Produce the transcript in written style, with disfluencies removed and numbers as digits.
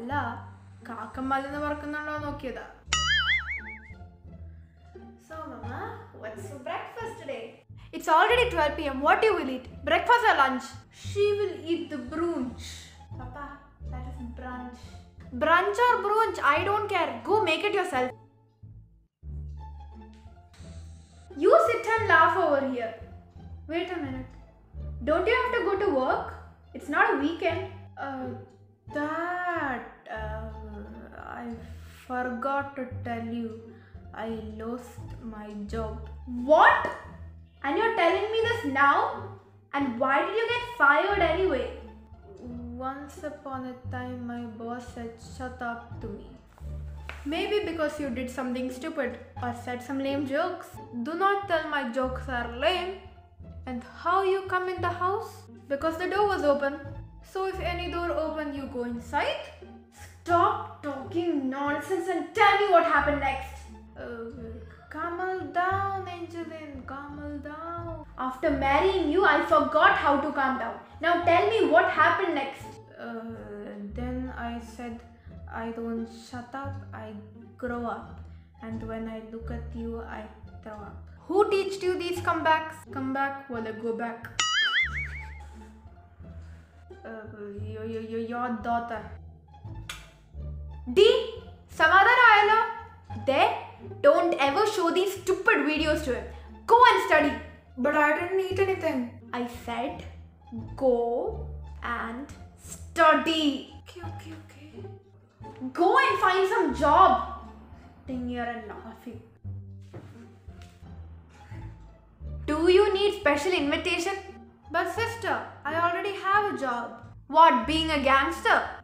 അല്ല കാക്കമ്മലെന്ന് പറക്കുന്നുണ്ടോ നോക്കിയതാ. So mama, what's for breakfast today? It's already 12 p.m. What you will eat? Breakfast or lunch? She will eat the brunch. Papa, that is brunch. Brunch or brunch, I don't care. Go make it yourself. You sit and laugh over here. Wait a minute. Don't you have to go to work? It's not a weekend. I forgot to tell you. I lost my job. What? And you're telling me this now? And why did you get fired anyway? Once upon a time, my boss said, "Shut up" to me. Maybe because you did something stupid or said some lame jokes. Do not tell my jokes are lame. And how you come in the house? Because the door was open. So if any door open, you go inside. Stop talking nonsense and tell me what happened next. Calm down, Angeline. Calm down. After marrying you, I forgot how to calm down. Now tell me what happened next. Then I said, I don't shut up, I grow up. And when I look at you, I throw up. Who teached you these comebacks? Come back, wala go back. Your daughter. D. Samadhana ayalo. There. Don't ever show these stupid videos to him. Go and study. But I didn't eat anything. I said, go and study. Okay. Go and find some job. Sitting here and laughing. Do you need special invitation? But sister, I already have a job. What, being a gangster?